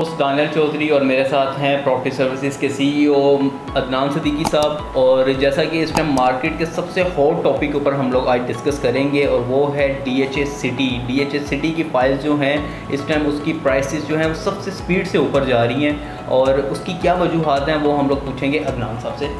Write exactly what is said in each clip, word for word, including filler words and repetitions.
दोस्त दानियल चौधरी और मेरे साथ हैं प्रॉपर्टी सर्विसेज के सीईओ अदनान सिद्दीकी साहब। और जैसा कि इस टाइम मार्केट के सबसे हॉट टॉपिक के ऊपर हम लोग आज डिस्कस करेंगे और वो है डीएचए सिटी। डीएचए सिटी की फाइल्स जो हैं इस टाइम उसकी प्राइसेस जो हैं वो सबसे स्पीड से ऊपर जा रही हैं और उसकी क्या वजूहात हैं वो हम लोग पूछेंगे अदनान साहब से।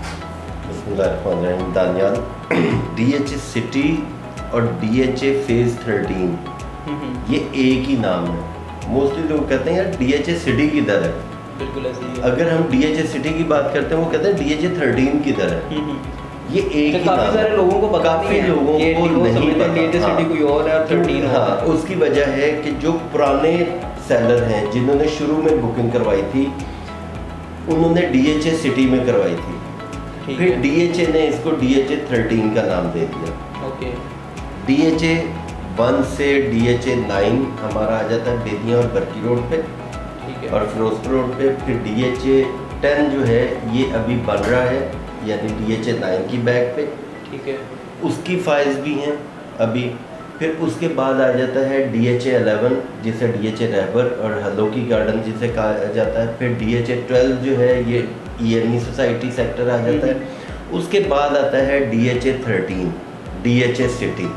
बिस्मिल्लाहिर्रहमानिर्रहीम। दानियाल, डीएचए सिटी और डीएचए फेज थर्टीन ये एक ही नाम है। मोस्टली लोग कहते हैं यार डीएचए सिटी की दर है। बिल्कुल ऐसे ही है। अगर हम डीएचए सिटी की बात करते हैं वो कहते हैं डीएचए थर्टीन की दर है। ये एक ही काफी सारे लोगों को पता काफी लोगों को नहीं पता डीएचए सिटी कोई और है थर्टीन। हाँ, उसकी वजह है कि जो पुराने सेलर हैं जिन्होंने शुरू में बुकिंग करवाई थी उन्होंने डीएचए सिटी में करवाई थी, फिर डीएचए ने इसको डीएचए थर्टीन का नाम दे दिया। ओके। डीएचए वन से डीएचए नाइन हमारा आ जाता है बेदिया और बरकी रोड पे, ठीक है, और फिरोजपुर रोड पे। फिर डीएचए टेन जो है ये अभी बन रहा है यानी डीएचए नाइन की बैक पे, ठीक है, उसकी फाइल्स भी हैं अभी। फिर उसके बाद आ जाता है डीएचए इलेवन जिसे डीएचए रहबर और हलोकी गार्डन जिसे कहा जाता है। फिर डीएचए ट्वेल्व जो है ये ईएनई सोसाइटी सेक्टर आ जाता है। उसके बाद आता है डीएचए थर्टीन डीएचए सिटी।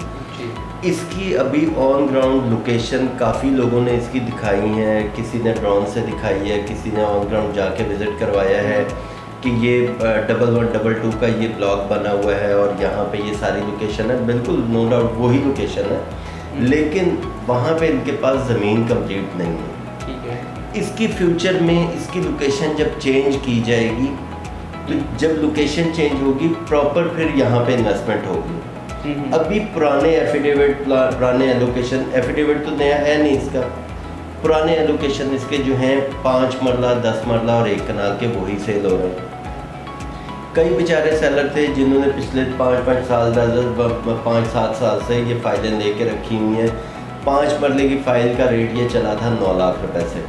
इसकी अभी ऑन ग्राउंड लोकेशन काफ़ी लोगों ने इसकी दिखाई है, किसी ने ड्रोन से दिखाई है, किसी ने ऑन ग्राउंड जाके विज़िट करवाया है कि ये डबल वन डबल टू का ये ब्लॉक बना हुआ है और यहाँ पे ये सारी लोकेशन है। बिल्कुल नो डाउट वही लोकेशन है, लेकिन वहाँ पे इनके पास ज़मीन कंप्लीट नहीं है। ठीक है। इसकी फ्यूचर में इसकी लोकेशन जब चेंज की जाएगी तो जब लोकेशन चेंज होगी प्रॉपर फिर यहाँ पे इन्वेस्टमेंट होगी। अभी पुराने एफिडेविट पुराने एलोकेशन एफिडेविट तो नया है नहीं इसका, पुराने एलोकेशन इसके जो हैं पाँच मरला दस मरला और एक कनाल के वही सेल हो रहे हैं। कई बेचारे सेलर थे जिन्होंने पिछले पाँच पाँच साल दस पाँच सात साल से ये फाइलें लेके रखी हुई हैं। पाँच मरले की फ़ाइल का रेट ये चला था नौ लाख रुपए से,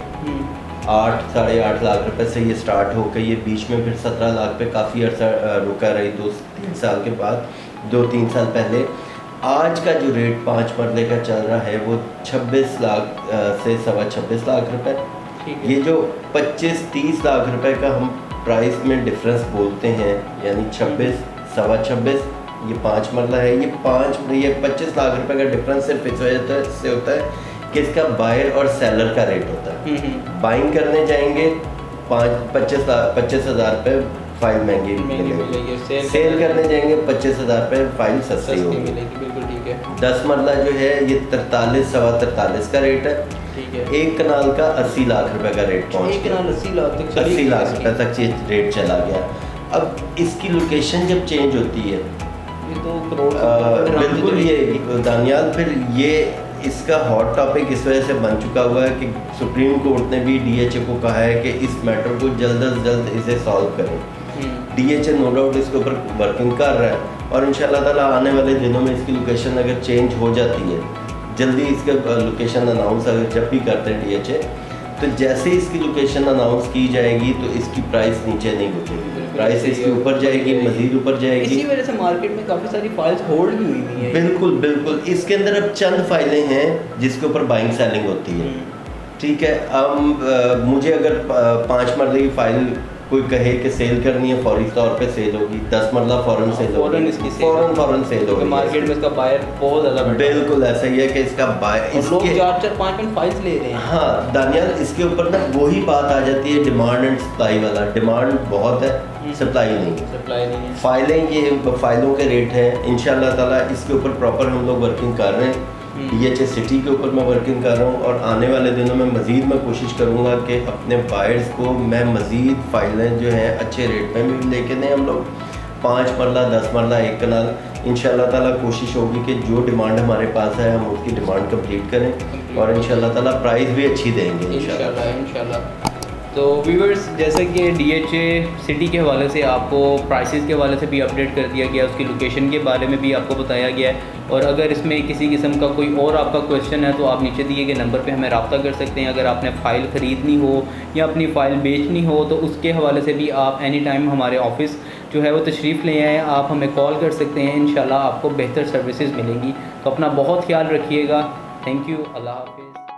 आठ साढ़े आठ लाख रुपए से ये स्टार्ट होकर ये बीच में फिर सत्रह लाख पे काफ़ी अर्सा रुका रही दो तीन साल के बाद, दो तीन साल पहले। आज का जो रेट पाँच मरले का चल रहा है वो छब्बीस लाख से सवा छब्बीस लाख रुपए। ये जो पच्चीस तीस लाख रुपए का हम प्राइस में डिफरेंस बोलते हैं यानी छब्बीस सवा छब्बीस ये पाँच मरला है। ये पाँच ये पच्चीस लाख रुपए का डिफरेंस सिर्फ इस वजह से होता है कि इसका बायर और सेलर का रेट होता है। बाइंग करने जाएंगे पाँच पच्चीस लाख पच्चीस हज़ार रुपये फाइल महंगी मिलेगी, सेल, सेल करने जाएंगे पच्चीस हज़ार रुपये फाइल सस्ती होगी। बिल्कुल ठीक है। दस मरला जो है ये तरतालीस सवा तरतालीस का रेट है। ठीक है। एक कनाल का अस्सी लाख रुपए का रेट पहुँच एक कनाल अस्सी लाख तक अस्सी लाख रुपए तक ये रेट चला गया। अब इसकी लोकेशन जब चेंज होती है ये तो करोड़ बिल्कुल ये दानियाल फिर ये इसका हॉट टॉपिक इस वजह से बन चुका हुआ है कि सुप्रीम कोर्ट ने भी डीएचए को कहा है कि इस मैटर को जल्द अज जल्द इसे सॉल्व करें। डीएचए नो डाउट इसके ऊपर वर्किंग कर रहा है और इंशाल्लाह ताला आने वाले दिनों में इसकी लोकेशन अगर चेंज हो जाती है जल्दी इसका लोकेशन अनाउंस अगर जब भी करते हैं डीएचए तो जैसे इसकी लोकेशन अनाउंस की जाएगी तो इसकी प्राइस नीचे नहीं रुकेगी, प्राइस इसके ऊपर जाएगी, मजीद ऊपर जाएगी। इसी वजह से मार्केट में काफ़ी सारी फाइल्स होल्ड भी हुई हुई हैं। बिल्कुल बिल्कुल। इसके अंदर अब चंद फाइलें हैं जिसके ऊपर बाइंग सेलिंग होती है। ठीक है। अब मुझे अगर पाँच मरले की फाइल कोई कहे कि सेल करनी है फौरी तौर पे सेल होगी, दस मरला फ़ौरन सेल होगी, फ़ौरन फ़ौरन सेल होगी। मार्केट में इसका बायर बहुत ज़्यादा बिल्कुल ऐसा ही है कि इसका बायर लोग चार चार पाँच पाँच फाइल्स ले रहे हैं। हाँ दानियाल, इसके ऊपर ना वही बात आ जाती है डिमांड एंड सप्लाई वाला। डिमांड बहुत है, सप्लाई नहीं है। सप्लाई नहीं है। फाइलें ये फाइलों के रेट हैं। इंशाल्लाह ताला इसके ऊपर प्रॉपर हम लोग वर्किंग कर रहे हैं। डीएचए सिटी के ऊपर मैं वर्किंग कर रहा हूँ और आने वाले दिनों में मज़ीद मैं कोशिश करूँगा कि अपने बायर्स को मैं मज़ीद फाइलें जो हैं अच्छे रेट में भी लेके दें हम लोग। पाँच मरला दस मरला एक कनाल इंशाल्लाह ताला कोशिश होगी कि जो डिमांड हमारे पास है हम उसकी डिमांड कंप्लीट करें और इंशाल्लाह ताला प्राइस भी अच्छी देंगे इंशाल्लाह इंशाल्लाह। तो व्यूअर्स, जैसे कि डीएचए सिटी के हवाले से आपको प्राइसेस के हवाले से भी अपडेट कर दिया गया, उसकी लोकेशन के बारे में भी आपको बताया गया है। और अगर इसमें किसी किस्म का कोई और आपका क्वेश्चन है तो आप नीचे दिए गए नंबर पे हमें रब्ता कर सकते हैं। अगर आपने फ़ाइल ख़रीदनी हो या अपनी फ़ाइल बेचनी हो तो उसके हवाले से भी आप एनी टाइम हमारे ऑफिस जो है वो तशरीफ़ ले आएँ, आप हमें कॉल कर सकते हैं। इंशाल्लाह आपको बेहतर सर्विसेज मिलेंगी। तो अपना बहुत ख्याल रखिएगा। Thank you. अल्लाह हाफिज़।